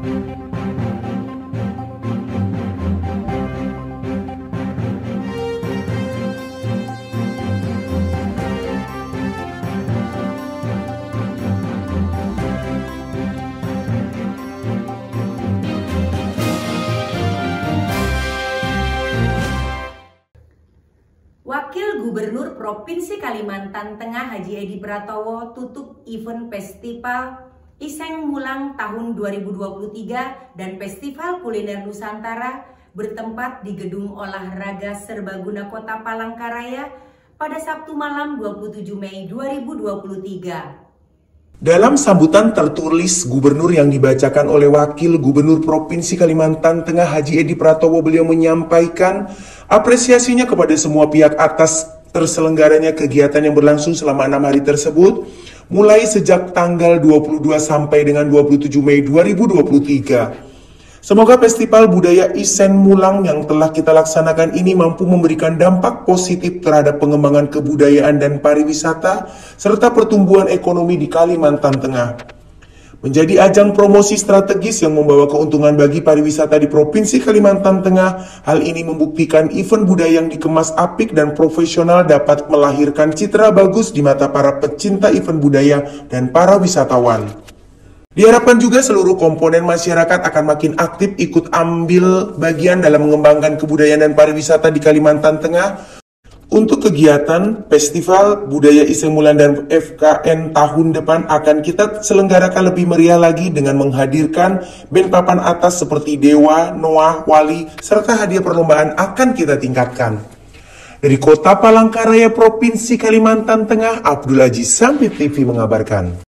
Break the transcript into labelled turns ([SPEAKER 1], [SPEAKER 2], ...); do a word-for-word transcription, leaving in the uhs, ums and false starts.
[SPEAKER 1] Wakil Gubernur Provinsi Kalimantan Tengah Haji Edi Pratowo tutup event Festival Iseng Mulang tahun dua ribu dua puluh tiga dan Festival Kuliner Nusantara bertempat di Gedung Olahraga Serbaguna Kota Palangkaraya pada Sabtu malam dua puluh tujuh Mei dua ribu dua puluh tiga.
[SPEAKER 2] Dalam sambutan tertulis Gubernur yang dibacakan oleh Wakil Gubernur Provinsi Kalimantan Tengah Haji Edi Pratowo, beliau menyampaikan apresiasinya kepada semua pihak atas terselenggaranya kegiatan yang berlangsung selama enam hari tersebut, mulai sejak tanggal dua puluh dua sampai dengan dua puluh tujuh Mei dua ribu dua puluh tiga. Semoga Festival Budaya Iseng Mulang yang telah kita laksanakan ini mampu memberikan dampak positif terhadap pengembangan kebudayaan dan pariwisata, serta pertumbuhan ekonomi di Kalimantan Tengah. Menjadi ajang promosi strategis yang membawa keuntungan bagi pariwisata di Provinsi Kalimantan Tengah, hal ini membuktikan event budaya yang dikemas apik dan profesional dapat melahirkan citra bagus di mata para pecinta event budaya dan para wisatawan. Diharapkan juga seluruh komponen masyarakat akan makin aktif ikut ambil bagian dalam mengembangkan kebudayaan dan pariwisata di Kalimantan Tengah. Untuk kegiatan Festival Budaya Iseng Mulang dan F K N tahun depan akan kita selenggarakan lebih meriah lagi dengan menghadirkan band papan atas seperti Dewa, Noah, Wali, serta hadiah perlombaan akan kita tingkatkan. Dari Kota Palangkaraya, Provinsi Kalimantan Tengah, Abdul Aziz Sampai T V mengabarkan.